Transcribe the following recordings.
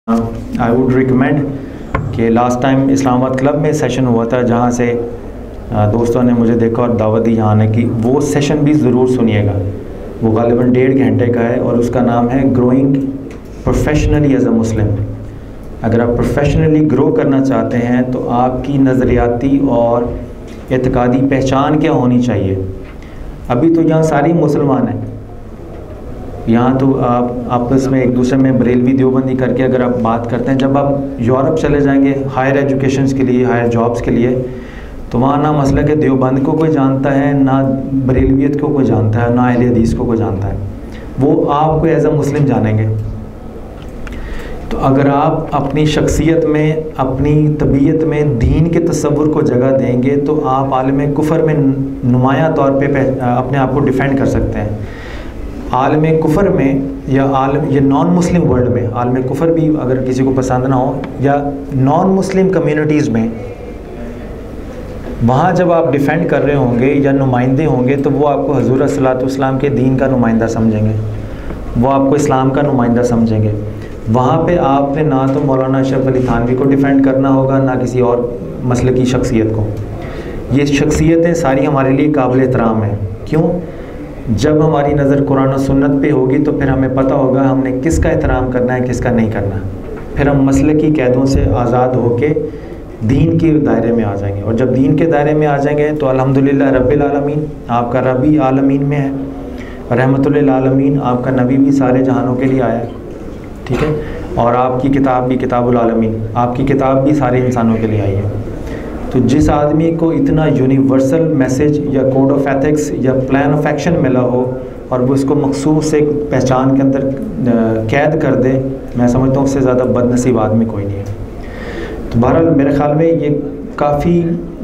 I would recommend कि last time Islamabad club में session हुआ था जहाँ से दोस्तों ने मुझे देखा और दावत दी यहाँ आने की, वो सेशन भी ज़रूर सुनिएगा। वो ग़ालिबन 1.5 घंटे का है और उसका नाम है growing professionally as a Muslim. अगर आप प्रोफेशनली ग्रो करना चाहते हैं तो आपकी नज़रियाती और एतकादी पहचान क्या होनी चाहिए। अभी तो यहाँ सारी मुसलमान हैं, यहाँ तो आप आपस में एक दूसरे में बरेलवी देवबंदी करके अगर आप बात करते हैं, जब आप यूरोप चले जाएंगे हायर एजुकेशन के लिए, हायर जॉब्स के लिए, तो वहाँ ना मसलक के देवबंद को कोई जानता है, ना बरेलवियत को कोई जानता है, ना अहले हदीस को कोई जानता है। वो आपको एज अ मुस्लिम जानेंगे। तो अगर आप अपनी शख्सियत में, अपनी तबीयत में दीन के तसव्वुर को जगह देंगे तो आप आलम कुफर में नुमायाँ तौर पे अपने आप को डिफेंड कर सकते हैं। आलम कुफर में या ये नॉन मुस्लिम वर्ल्ड में, आलम कुफर भी अगर किसी को पसंद ना हो, या नॉन मुस्लिम कम्युनिटीज़ में, वहाँ जब आप डिफेंड कर रहे होंगे या नुमाइंदे होंगे तो वो आपको हज़ूर सल्लल्लाहु अलैहि वसल्लम के दीन का नुमाइंदा समझेंगे, वो आपको इस्लाम का नुमाइंदा समझेंगे। वहाँ पे आपने ना तो मौलाना अशरफ अली थानवी को डिफेंड करना होगा, ना किसी और मसले की शख्सियत को। ये शख्सियतें सारी हमारे लिए काबिल एहतराम हैं। क्यों? जब हमारी नज़र कुरान और सुन्नत पे होगी तो फिर हमें पता होगा हमने किसका एहतराम करना है, किसका नहीं करना। फिर हम मसले की कैदों से आज़ाद होके दीन के दायरे में आ जाएंगे। और जब दीन के दायरे में आ जाएंगे तो अल्हम्दुलिल्लाह रब्बिल आलमीन, आपका रबी आलमीन में है, रहमतुल आलमीन, आपका नबी भी सारे जहानों के लिए आया है, ठीक है। और आपकी किताब भी किताबुल आलमीन, आपकी किताब भी सारे इंसानों के लिए आई है। तो जिस आदमी को इतना यूनिवर्सल मैसेज या कोड ऑफ एथिक्स या प्लान ऑफ एक्शन मिला हो और वो इसको मखसूस एक पहचान के अंदर कैद कर दे, मैं समझता हूँ उससे ज़्यादा बदनसीब आदमी कोई नहीं है। तो बहरहाल मेरे ख़्याल में ये काफ़ी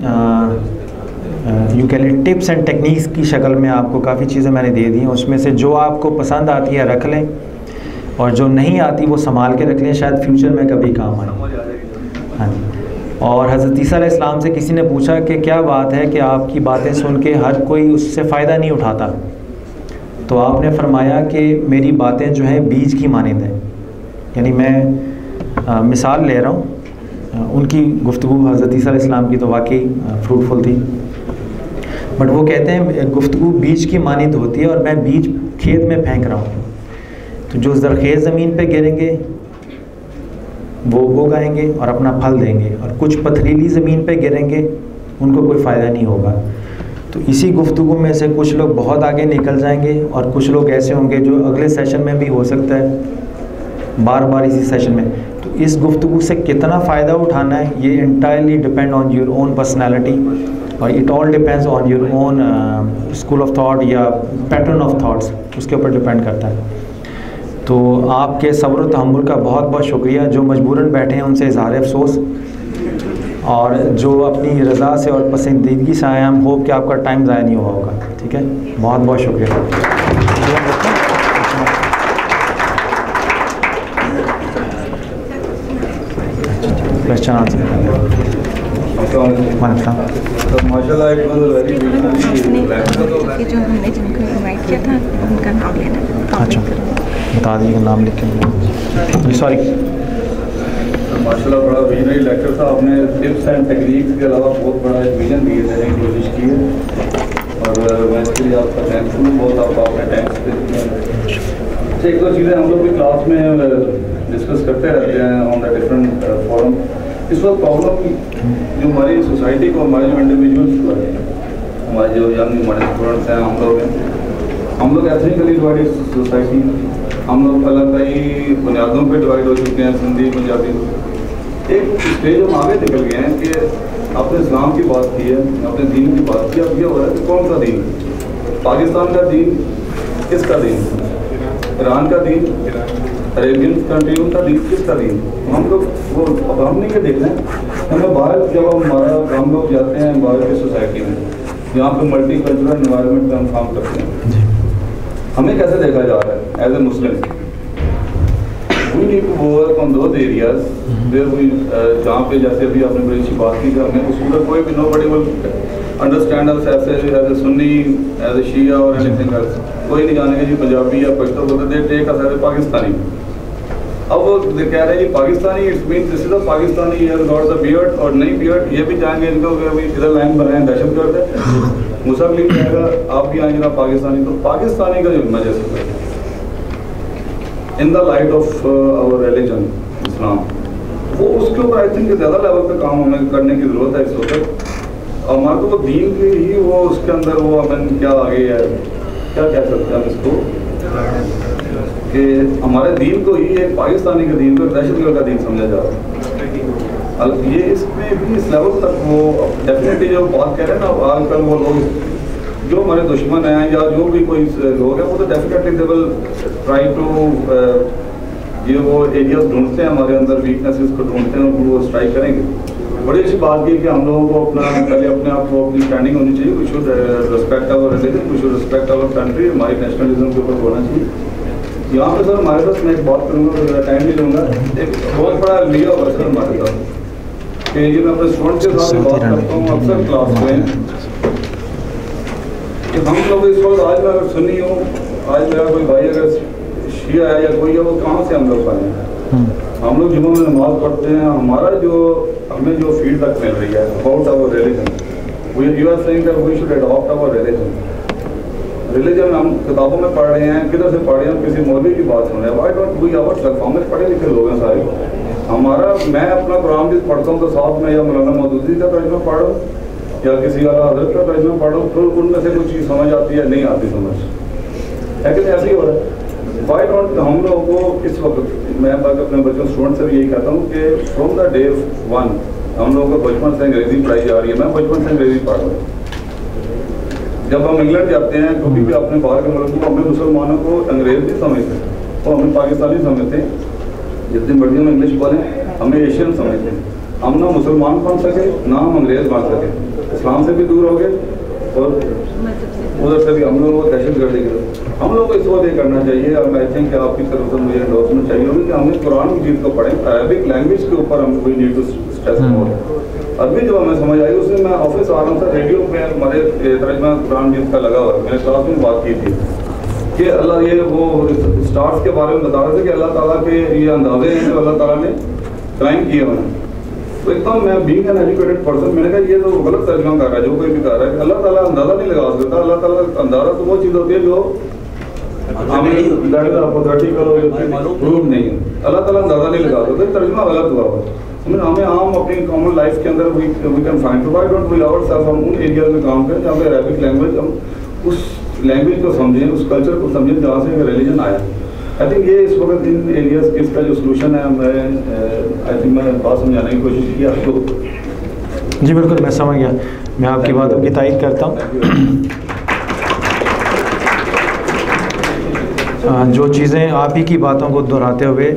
यूँ कह लें टिप्स एंड टेक्निक्स की शक्ल में आपको काफ़ी चीज़ें मैंने दे दी हैं। उसमें से जो आपको पसंद आती है रख लें, और जो नहीं आती वो संभाल के रख लें, शायद फ्यूचर में कभी काम आए। हाँ जी। और हज़रत ईसा अलैहिस्सलाम से किसी ने पूछा कि क्या बात है कि आपकी बातें सुन के हर कोई उससे फ़ायदा नहीं उठाता, तो आपने फरमाया कि मेरी बातें जो हैं बीज की मानिंद हैं। यानी मैं मिसाल ले रहा हूँ, उनकी गुफ्तगू हज़रत ईसा अलैहिस्सलाम की तो वाकई फ्रूटफुल थी, बट वो कहते हैं गुफ्तगू बीज की मानिंद होती है और मैं बीज खेत में फेंक रहा हूँ। तो जो ज़रख़ेज़ ज़मीन पे गिरेंगे वो उगाएंगे और अपना फल देंगे, और कुछ पथरीली ज़मीन पे गिरेंगे उनको कोई फ़ायदा नहीं होगा। तो इसी गुफ्तगू में से कुछ लोग बहुत आगे निकल जाएंगे और कुछ लोग ऐसे होंगे जो अगले सेशन में भी हो सकता है बार बार इसी सेशन में। तो इस गुफ्तगू से कितना फ़ायदा उठाना है ये entirely depend on your own personality, और it all depends on your own school of thought या पैटर्न ऑफ थाट्स, उसके ऊपर डिपेंड करता है। तो आपके सब्र व तहम्मुल का बहुत बहुत शुक्रिया। जो मजबूरन बैठे हैं उनसे इज़हार अफसोस, और जो अपनी रज़ा से और पसंदीदगी से आए, हम होप कि आपका टाइम ज़ाया नहीं हुआ होगा, ठीक है। बहुत बहुत शुक्रिया। क्वेश्चन आंसर माशाल्लाह एक जो हमने जिनको इनवाइट किया था उनका नाम लेना। अच्छा बता दीजिए नाम लिख के। सॉरी माशाल्लाह बड़ा विजनरी लेक्चर था। आपने टिप्स एंड टेक्निक्स के अलावा बहुत बड़ा एक विजन दिए देने की कोशिश की है, और मैं इसके लिए आपका थैंक्स हूँ बहुत। आपने टैंक्स दिए। एक दो चीज़ें हम लोग भी क्लास में डिस्कस करते रहते हैं ऑन द डिफरेंट फोरम। इस वक्त प्रॉब्लम जो हमारी सोसाइटी को, हमारे जो इंडिविजुअल्स को है, हमारे जो यंग हमारे स्टूडेंट्स हैं, हम लोग एथनिकली डिवाइडेड सोसाइटी, हम लोग अलग कई बुनियादों पे डिवाइड हो चुके हैं, सिंधी पंजाबी। एक स्टेज हम आगे निकल गए हैं कि आपने इस्लाम की बात की है, आपने दीन की बात की। अब ये हो रहा है कि कौन सा दीन, पाकिस्तान का दीन, किसका दीन, ईरान का दीन, अरेबियन कंट्री का दीन, किसका दीन। हम लोग वो अब हम नहीं के देख रहे हैं। हमें बाहर जब हम लोग जाते हैं बाहर की सोसाइटी में, जहाँ पे मल्टी कल्चरल इन्वायरमेंट में हम काम करते हैं, हमें कैसे देखा जा रहा है as a Muslim. We need to work on those areas where we, जहाँ पे जैसे अभी आपने बड़ी अच्छी बात की कि हमें उस पूरा कोई भी nobody will understand us as a Sunni, as a Shia और एनीथिंग एल्स। कोई नहीं जानेगा जी पंजाबी या पश्तो बोलते, they take us as a Pakistani. اب وہ کہہ رہے ہیں کہ Pakistani it's man this is a Pakistani ہی ہیز گاٹ دی بیئرڈ اور نہیں بیئرڈ یہ بھی چاہیں گے ان کو کہ ابھی ادھر لائن بنائیں دہشت گرد ہے. مسلم لیگ کہے گا آپ بھی آئیں گے پاکستانی, تو پاکستانی کا جو امیج ہے in the light of our religion Islam, وہ اس کے اوپر آئی تھنک زیادہ لیول پہ کام ہمیں کرنے کی ضرورت ہے اس وقت. ہمارے کو دین کی ہی وہ اس کے اندر وہ ہمیں کیا آگے ہے, کیا کہہ سکتے ہیں ہم اس کو, کہ ہمارے دین کو ہی ایک پاکستانی کے دین کو دہشت گرد کا دین سمجھا جا رہا ہے. یہ اس میں بھی اس لیول تک وہ ڈیفینیٹلی جو بات کہہ رہے ہیں نا آج کل وہ لوگ جو ہمارے دشمن ہیں یا جو بھی کوئی لوگ ہیں وہ تو definitely they will try to یہ وہ ایریاز ڈھونڈتے ہیں ہمارے اندر ویکنیسز کو ڈھونڈتے ہیں وہ اسٹرائک کریں گے. بڑی اچھی بات یہ کہ ہم لوگوں کو اپنا پہلے اپنے آپ کو اپنی اسٹینڈنگ ہونی چاہیے. We should respect our religion, we should respect our country, ہماری نیشنلزم کے اوپر ہونا چاہیے. یہاں پہ سر ہمارے پاس میں ایک بات کروں گا, ٹائم نہیں لوں گا, ایک بہت بڑا المیہ ہوا سر ہمارے ساتھ کہ یہ میں اپنے اسٹوڈنٹ کے ساتھ بات کرتا ہوں اکثر کلاس میں کہ ہم لوگ اس وقت آج میں اگر سنی ہوں, آج میرا کوئی بھائی اگر شیعہ ہے یا کوئی ہے وہ کہاں سے ہم لوگ پائیں گے. ہم لوگ جمعہ میں نماز پڑھتے ہیں, ہمارا جو ہمیں جو فیڈ بیک مل رہی ہے about our religion, you are seeing that we should adapt our religion. Religion ہم کتابوں میں پڑھ رہے ہیں, کدھر سے پڑھ رہے ہیں, ہم کسی مولوی کی بات سن رہے ہیں. Why don't we ourself, ہم پڑھے لکھے لوگ ہیں سارے. ہمارا میں اپنا قرآن بھی پڑھتا ہوں تو ساتھ میں یا مولانا مودودی کا ترجمہ پڑھ رہا ہوں یا کسی اعلیٰ حضرت کا ترجمہ پڑھ رہا ہوں, پھر ان میں سے کوئی چیز سمجھ آتی ہے نہیں آتی سمجھ, لیکن ایسے ہی ہو رہا ہے. وائی ڈونٹ ہم لوگوں کو اس وقت میں اپنے بچوں اسٹوڈنٹ سے بھی یہی کہتا ہوں کہ فرام دا ڈے ون ہم لوگوں کو بچپن سے انگریزی پڑھائی جا رہی ہے. میں بچپن سے انگریزی پڑھ رہا ہوں. جب ہم انگلینڈ جاتے ہیں کبھی بھی اپنے باہر کے ملک کو, ہمیں مسلمانوں کو انگریز نہیں سمجھتے, وہ ہمیں پاکستانی سمجھتے ہیں. جتنی مرضی ہم انگلش بولیں ہمیں ایشین سمجھتے ہیں. ہم نہ مسلمان بن سکے نہ ہم انگریز بن سکے, اسلام سے بھی دور ہو گئے اور ادھر سے بھی ہم لوگوں کو دہشت گردی کی. ہم لوگ کو اس وقت یہ کرنا چاہیے, اور میں تھنک کہ آپ کی طرف سے مجھے انڈورسمنٹ چاہیے ہوگی کہ ہمیں قرآن کی چیز کو پڑھیں. عربک لینگویج کے اوپر ہم کوئی نیڈ ٹو اسٹریس مور. عربی جو ہمیں سمجھ آئی اس میں میں آفس آ رہا ہوں سر, ریڈیو پہ ہمارے ترجمہ قرآن جیت کا لگا ہوا ہے. میں نے کلاس میں بات کی تھی کہ اللہ یہ وہ اسٹارس کے بارے میں بتا رہے تھے کہ اللہ تعالیٰ کے یہ اندازے ہیں جو اللہ تعالیٰ نے قائم کیے ہوئے ہیں. تو ایک دم میں بینگ این ایجوکیٹڈ پرسن میں نے کہا یہ تو غلط ترجمہ کر رہا ہے جو کوئی بھی کر رہا ہے کہ اللہ تعالیٰ اندازہ نہیں لگا سکتا. اللہ تعالیٰ کا اندازہ تو وہ چیز ہوتی ہے جو پروو نہیں ہے. اللہ تعالیٰ اندازہ نہیں لگا سکتا, ترجمہ غلط ہوا ہوا. ہمیں عام اپنی کامن لائف کے اندر we can find to why don't we ourself, ہم ان ایریاز میں کام کریں جہاں پہ عربک لینگویج ہم اس لینگویج کو سمجھیں, اس کلچر کو سمجھیں جہاں سے ریلیجن آیا. آئی تھنک یہ اس وقت ان ایریاز کی اس کا جو سلوشن ہے میں آئی تھنک میں بات سمجھانے کی کوشش کی آپ کو. جی بالکل میں سمجھ گیا, میں آپ کی باتوں کی تائید کرتا ہوں. جو چیزیں آپ ہی کی باتوں کو دہراتے ہوئے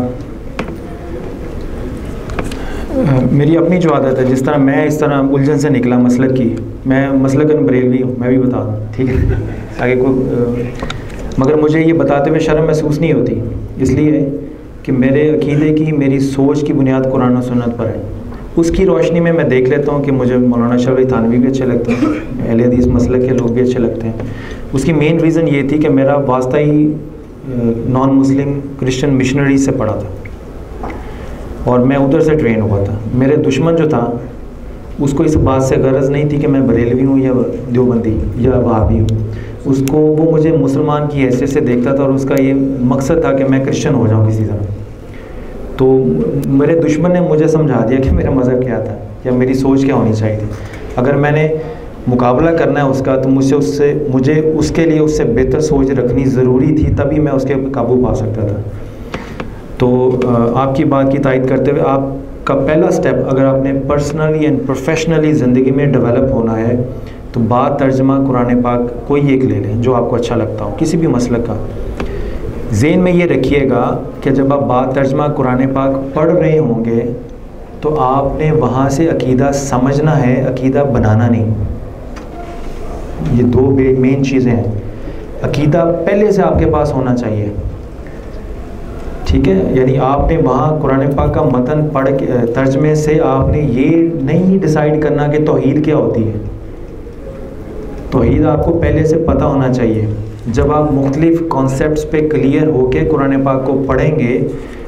میری اپنی جو عادت ہے, جس طرح میں اس طرح الجھن سے نکلا مسلک کی, میں مسلکن بریلوی ہوں, میں بھی بتا دوں ٹھیک ہے آگے کوئی, مگر مجھے یہ بتاتے ہوئے شرم محسوس نہیں ہوتی, اس لیے کہ میرے عقیدے کی میری سوچ کی بنیاد قرآن و سنت پر ہے. اس کی روشنی میں میں دیکھ لیتا ہوں کہ مجھے مولانا اشرف علی تھانوی بھی اچھے لگتے ہیں, اہل حدیث مسلک کے لوگ بھی اچھے لگتے ہیں. اس کی مین ریزن یہ تھی کہ میرا واسطہ ہی نان مسلم کرسچن مشنری سے پڑھا تھا اور میں ادھر سے ٹرین ہوا تھا. میرے دشمن جو تھا اس کو اس بات سے غرض نہیں تھی کہ میں بریلوی ہوں یا دیوبندی یا وہابی ہوں, اس کو وہ مجھے مسلمان کی حیثیت سے دیکھتا تھا اور اس کا یہ مقصد تھا کہ میں کرسچن ہو جاؤں کسی طرح. تو میرے دشمن نے مجھے سمجھا دیا کہ میرا مذہب کیا تھا یا میری سوچ کیا ہونی چاہیے تھی. اگر میں نے مقابلہ کرنا ہے اس کا تو مجھے اس کے لیے اس سے بہتر سوچ رکھنی ضروری تھی, تبھی میں اس کے قابو پا سکتا تھا. تو آپ کی بات کی تائید کرتے ہوئے آپ کا پہلا سٹیپ اگر آپ نے پرسنلی اینڈ پروفیشنلی زندگی میں ڈیولپ ہونا ہے تو بات ترجمہ قرآن پاک کوئی ایک لے لیں جو آپ کو اچھا لگتا ہو, کسی بھی مسلک کا. ذہن میں یہ رکھیے گا کہ جب آپ بات ترجمہ قرآن پاک پڑھ رہے ہوں گے تو آپ نے وہاں سے عقیدہ سمجھنا ہے, عقیدہ بنانا نہیں. یہ دو مین چیزیں ہیں. عقیدہ پہلے سے آپ کے پاس ہونا چاہیے, ٹھیک ہے, یعنی آپ نے وہاں قرآن پاک کا متن پڑھ کے ترجمے سے آپ نے یہ نہیں ڈیسائیڈ کرنا کہ توحید کیا ہوتی ہے. توحید آپ کو پہلے سے پتہ ہونا چاہیے. جب آپ مختلف کانسیپٹس پہ کلیئر ہو کے قرآن پاک کو پڑھیں گے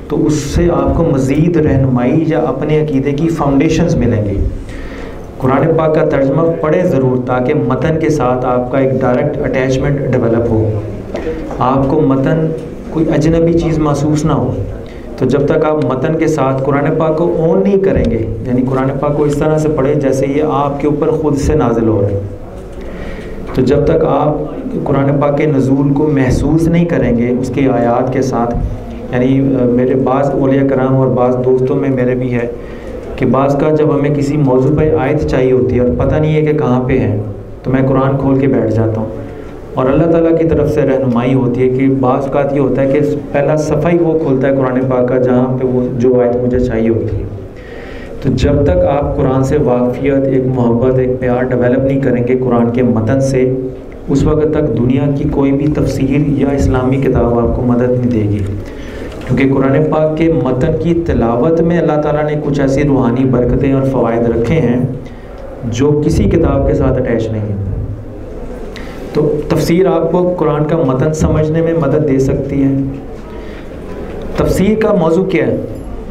تو اس سے آپ کو مزید رہنمائی یا اپنے عقیدے کی فاؤنڈیشنز ملیں گی. قرآن پاک کا ترجمہ پڑھیں ضرور تاکہ متن کے ساتھ آپ کا ایک ڈائریکٹ اٹیچمنٹ ڈیولپ ہو, آپ کو متن کوئی اجنبی چیز محسوس نہ ہو. تو جب تک آپ متن کے ساتھ قرآن پاک کو اون نہیں کریں گے, یعنی قرآن پاک کو اس طرح سے پڑھیں جیسے یہ آپ کے اوپر خود سے نازل ہو رہا ہے, تو جب تک آپ قرآن پاک کے نزول کو محسوس نہیں کریں گے اس کے آیات کے ساتھ, یعنی میرے بعض اولیاء کرام اور بعض دوستوں میں میرے بھی ہے کہ بعض کا جب ہمیں کسی موضوع پہ آیت چاہیے ہوتی ہے اور پتہ نہیں ہے کہ کہاں پہ ہے, تو میں قرآن کھول کے بیٹھ جاتا ہوں اور اللہ تعالیٰ کی طرف سے رہنمائی ہوتی ہے کہ بعض اوقات یہ ہوتا ہے کہ پہلا صفحہ ہی وہ کھولتا ہے قرآن پاک کا جہاں پہ وہ جو آیت مجھے چاہیے ہوتی ہے. تو جب تک آپ قرآن سے واقفیت, ایک محبت, ایک پیار ڈیولپ نہیں کریں گے قرآن کے متن سے, اس وقت تک دنیا کی کوئی بھی تفسیر یا اسلامی کتاب آپ کو مدد نہیں دے گی, کیونکہ قرآن پاک کے متن کی تلاوت میں اللہ تعالیٰ نے کچھ ایسی روحانی برکتیں اور فوائد رکھے ہیں جو کسی کتاب کے ساتھ اٹیچ نہیں ہیں. تو تفسیر آپ کو قرآن کا متن سمجھنے میں مدد دے سکتی ہے. تفسیر کا موضوع کیا ہے؟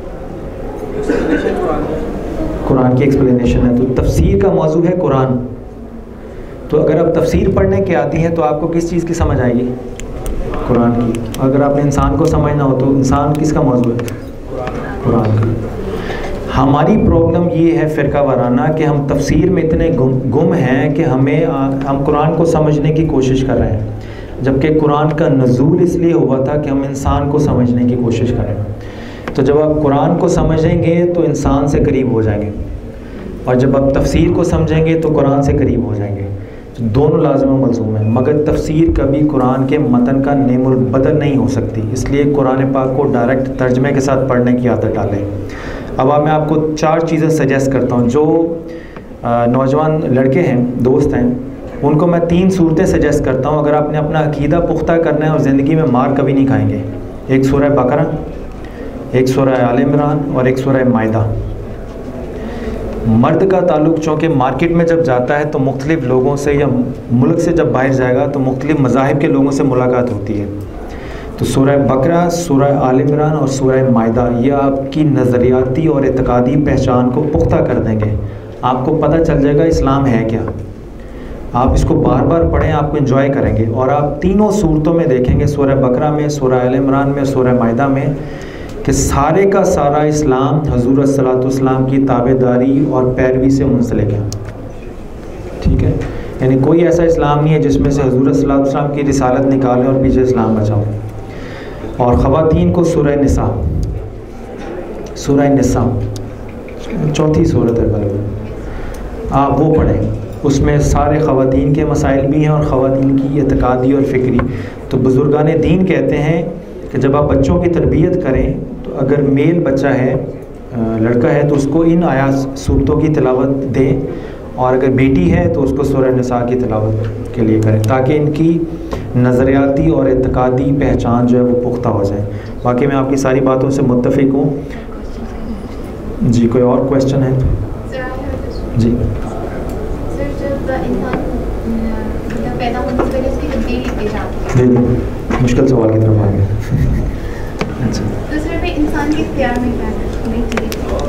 قرآن کی ایکسپلینیشن ہے. تو تفسیر کا موضوع ہے قرآن. تو اگر آپ تفسیر پڑھنے کے آتی ہیں تو آپ کو کس چیز کی سمجھ آئے گی؟ قرآن کی. اگر آپ نے انسان کو سمجھنا ہو تو انسان کس کا موضوع ہے؟ قرآن کا. ہماری پرابلم یہ ہے فرقہ وارانہ کہ ہم تفسیر میں اتنے گم ہیں کہ ہم قرآن کو سمجھنے کی کوشش کر رہے ہیں, جبکہ قرآن کا نزول اس لیے ہوا تھا کہ ہم انسان کو سمجھنے کی کوشش کریں. تو جب آپ قرآن کو سمجھیں گے تو انسان سے قریب ہو جائیں گے, اور جب آپ تفسیر کو سمجھیں گے تو قرآن سے قریب ہو جائیں گے. دونوں لازم و ملزوم ہیں, مگر تفسیر کبھی قرآن کے متن کا نیم البدل نہیں ہو سکتی. اس لیے قرآن پاک کو ڈائریکٹ ترجمے کے ساتھ پڑھنے کی عادت ڈالیں. اب میں آپ کو 4 چیزیں سجیسٹ کرتا ہوں. جو نوجوان لڑکے ہیں, دوست ہیں, ان کو میں 3 صورتیں سجیسٹ کرتا ہوں اگر آپ نے اپنا عقیدہ پختہ کرنا ہے اور زندگی میں مار کبھی نہیں کھائیں گے. ایک سورہ بقرہ, ایک سورہ آل عمران اور ایک سورہ مائدہ. مرد کا تعلق چونکہ مارکیٹ میں جب جاتا ہے تو مختلف لوگوں سے, یا ملک سے جب باہر جائے گا تو مختلف مذاہب کے لوگوں سے ملاقات ہوتی ہے. تو سورہ بقرہ, سورہ آل عمران اور سورہ مائدہ یہ آپ کی نظریاتی اور اعتقادی پہچان کو پختہ کر دیں گے. آپ کو پتہ چل جائے گا اسلام ہے کیا. آپ اس کو بار بار پڑھیں, آپ کو انجوائے کریں گے. اور آپ تینوں صورتوں میں دیکھیں گے, سورہ بقرہ میں, سورہ آل عمران میں, سورہ مائدہ میں, کہ سارے کا سارا اسلام حضور صلی اللہ علیہ وسلم کی تابع داری اور پیروی سے منسلک ہے. ٹھیک ہے, یعنی کوئی ایسا اسلام نہیں ہے جس میں سے حضور صلی اللہ علیہ وسلم کی رسالت نکالیں اور پیچھے اسلام بچاؤ. اور خواتین کو سورہ نساء, سورہ نساء 4تھی صورت ہے غالباً, آپ وہ پڑھیں. اس میں سارے خواتین کے مسائل بھی ہیں اور خواتین کی اعتقادی اور فکری. تو بزرگان دین کہتے ہیں کہ جب آپ بچوں کی تربیت کریں تو اگر میل بچہ ہے, لڑکا ہے, تو اس کو ان آیات صورتوں کی تلاوت دیں, اور اگر بیٹی ہے تو اس کو سورہ نساء کی تلاوت کے لیے کریں, تاکہ ان کی نظریاتی اور اعتقادی پہچان جو ہے وہ پختہ ہو جائے. باقی میں آپ کی ساری باتوں سے متفق ہوں. جی کوئی اور کویشچن ہے؟ جی جی مشکل سوال کی طرف آ گئے. اچھا دوسرے پہ انسان کے اختیار میں کیا ہے؟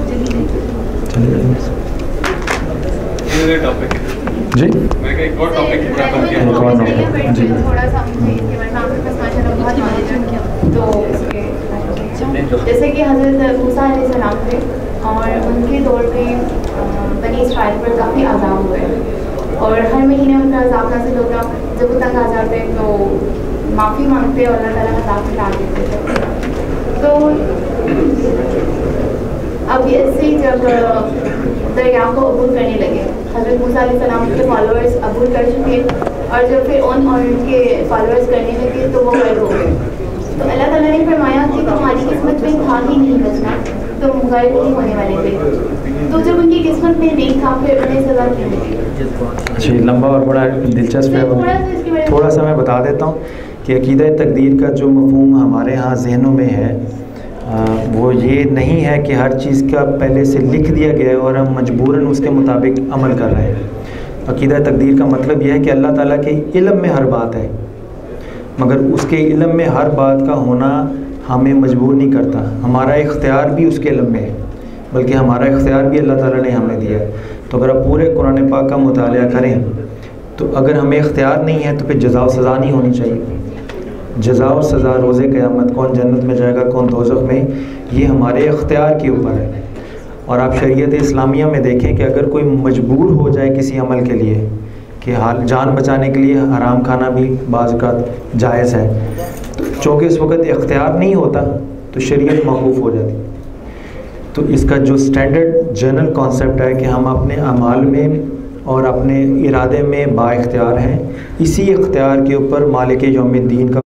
جی میں ایک اور ٹاپک پورا کر کے جی تھوڑا سا مجھے اس کے بارے میں آپ کے پاس ماشاء اللہ بہت نالج ہے. تو جیسے کہ حضرت موسیٰ علیہ السلام تھے اور ان کے دور پہ بنی اسرائیل پر کافی عذاب ہوئے, اور ہر مہینے ان کا عذاب نازل ہوتا. جب وہ تنگ آ جاتے تو معافی مانگتے اور اللہ تعالیٰ عذاب میں ڈال دیتے تھے. تو اب ایسے جب دریا کو عبور کرنے لگے, حضرت موسیٰ علیہ السلام کے فالوورز عبور کر چکے, اور جب پھر ان کے فالوورز کرنے لگے تو وہ غرق ہو گئے. تو اللہ تعالیٰ نے فرمایا کہ تمہاری قسمت میں تھا ہی نہیں بچنا, تم غرق نہیں ہونے والے تھے. تو جب ان کی قسمت میں نہیں تھا پھر انہیں سزا کیوں ملی؟ جی لمبا اور بڑا دلچسپ ہے. تھوڑا سا میں بتا دیتا ہوں کہ عقیدہ تقدیر کا جو مفہوم ہمارے ہاں ذہنوں میں ہے وہ یہ نہیں ہے کہ ہر چیز کا پہلے سے لکھ دیا گیا ہے اور ہم مجبوراً اس کے مطابق عمل کر رہے ہیں. عقیدہ تقدیر کا مطلب یہ ہے کہ اللہ تعالیٰ کے علم میں ہر بات ہے, مگر اس کے علم میں ہر بات کا ہونا ہمیں مجبور نہیں کرتا، ہمارا اختیار بھی اس کے علم میں ہے، بلکہ ہمارا اختیار بھی اللہ تعالیٰ نے ہمیں دیا ہے۔ تو اگر آپ پورے قرآن پاک کا مطالعہ کریں تو اگر ہمیں اختیار نہیں ہے تو پھر جزا و سزا نہیں ہونی چاہیے۔ جزا و سزا روز قیامت، کون جنت میں جائے گا کون دوزخ میں، یہ ہمارے اختیار کے اوپر ہے۔ اور آپ شریعت اسلامیہ میں دیکھیں کہ اگر کوئی مجبور ہو جائے کسی عمل کے لیے کہ جان بچانے کے لیے حرام کھانا بھی بعض اوقات جائز ہے، چونکہ اس وقت اختیار نہیں ہوتا تو شریعت موقوف ہو جاتی۔ تو اس کا جو سٹینڈرڈ جنرل کانسیپٹ ہے کہ ہم اپنے اعمال میں اور اپنے ارادے میں با اختیار ہیں، اسی اختیار کے اوپر مالک یوم الدین کا